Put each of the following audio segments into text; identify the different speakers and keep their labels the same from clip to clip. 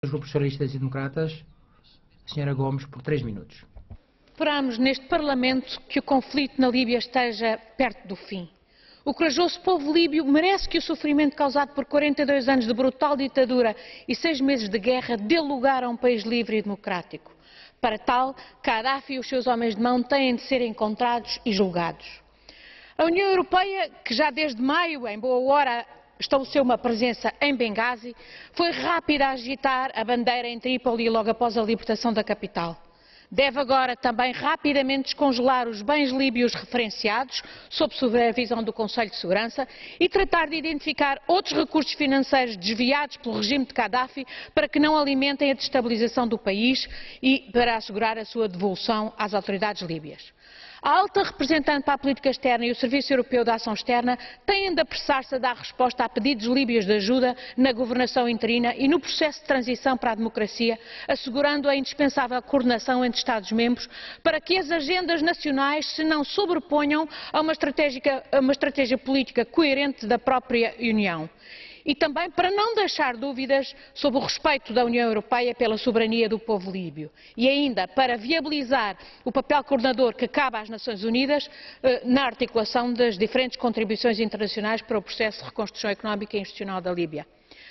Speaker 1: Grupos Socialistas e Democratas, a Sra. Gomes, por 3 minutos.
Speaker 2: Esperamos neste Parlamento que o conflito na Líbia esteja perto do fim. O corajoso povo líbio merece que o sofrimento causado por 42 anos de brutal ditadura e 6 meses de guerra dê lugar a um país livre e democrático. Para tal, Gaddafi e os seus homens de mão têm de ser encontrados e julgados. A União Europeia, que já desde maio, em boa hora, estabeleceu uma presença em Benghazi, foi rápida a agitar a bandeira em Trípoli logo após a libertação da capital. Deve agora também rapidamente descongelar os bens líbios referenciados, sob supervisão do Conselho de Segurança, e tratar de identificar outros recursos financeiros desviados pelo regime de Gaddafi para que não alimentem a destabilização do país e para assegurar a sua devolução às autoridades líbias. A alta representante para a política externa e o Serviço Europeu de Ação Externa têm de apressar-se a dar resposta a pedidos líbios de ajuda na governação interina e no processo de transição para a democracia, assegurando a indispensável coordenação entre Estados-membros para que as agendas nacionais se não sobreponham a uma estratégia política coerente da própria União. E também para não deixar dúvidas sobre o respeito da União Europeia pela soberania do povo líbio. E ainda para viabilizar o papel coordenador que cabe às Nações Unidas na articulação das diferentes contribuições internacionais para o processo de reconstrução económica e institucional da Líbia.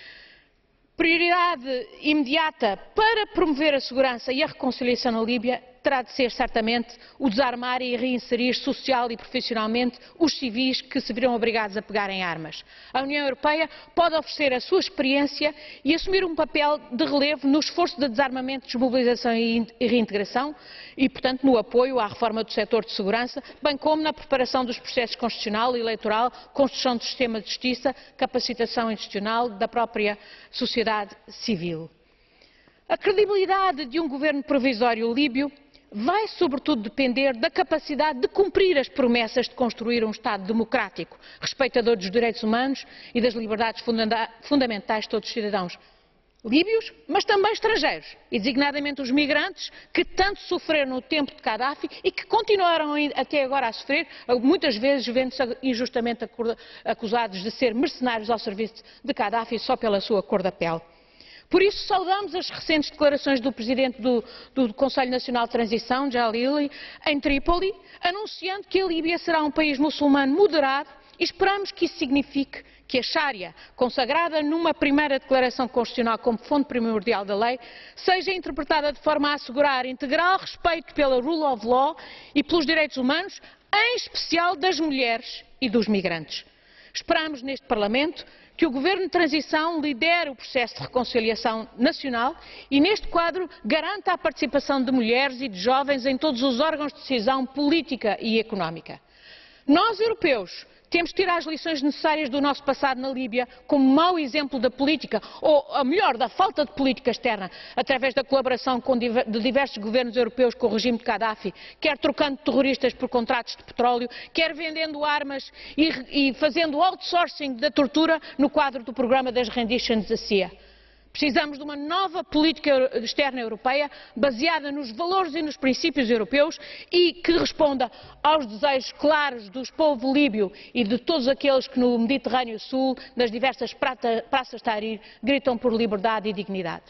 Speaker 2: Prioridade imediata para promover a segurança e a reconciliação na Líbia terá de ser, certamente, o desarmar e reinserir social e profissionalmente os civis que se viram obrigados a pegar em armas. A União Europeia pode oferecer a sua experiência e assumir um papel de relevo no esforço de desarmamento, desmobilização e reintegração e, portanto, no apoio à reforma do setor de segurança, bem como na preparação dos processos constitucional e eleitoral, construção do sistema de justiça, capacitação institucional da própria sociedade civil. A credibilidade de um governo provisório líbio vai, sobretudo, depender da capacidade de cumprir as promessas de construir um Estado democrático, respeitador dos direitos humanos e das liberdades fundamentais de todos os cidadãos líbios, mas também estrangeiros, e designadamente os migrantes que tanto sofreram no tempo de Gaddafi e que continuaram até agora a sofrer, muitas vezes vendo-se injustamente acusados de ser mercenários ao serviço de Gaddafi só pela sua cor da pele. Por isso, saudamos as recentes declarações do Presidente do Conselho Nacional de Transição, Jalili, em Trípoli, anunciando que a Líbia será um país muçulmano moderado e esperamos que isso signifique que a Sharia, consagrada numa primeira declaração constitucional como fonte primordial da lei, seja interpretada de forma a assegurar integral respeito pela rule of law e pelos direitos humanos, em especial das mulheres e dos migrantes. Esperamos neste Parlamento que o Governo de Transição lidere o processo de reconciliação nacional e, neste quadro, garanta a participação de mulheres e de jovens em todos os órgãos de decisão política e económica. Nós, europeus, temos de tirar as lições necessárias do nosso passado na Líbia como mau exemplo da política, ou melhor, da falta de política externa, através da colaboração de diversos governos europeus com o regime de Gaddafi, quer trocando terroristas por contratos de petróleo, quer vendendo armas e fazendo outsourcing da tortura no quadro do programa das renditions da CIA. Precisamos de uma nova política externa europeia baseada nos valores e nos princípios europeus e que responda aos desejos claros do povo líbio e de todos aqueles que no Mediterrâneo Sul, nas diversas praças Tahrir, gritam por liberdade e dignidade.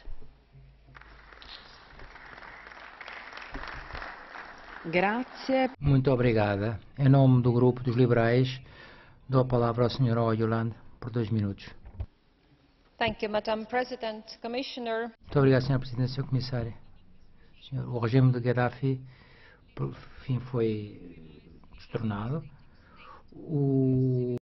Speaker 3: Grazie.
Speaker 1: Muito obrigada. Em nome do Grupo dos Liberais, dou a palavra ao Sr. Ojuland por 2 minutos.
Speaker 4: Thank you, Madam President, Commissioner.
Speaker 1: Muito obrigado, Sra. Presidente, Sr. Comissário. O regime de Gaddafi, por fim, foi destornado.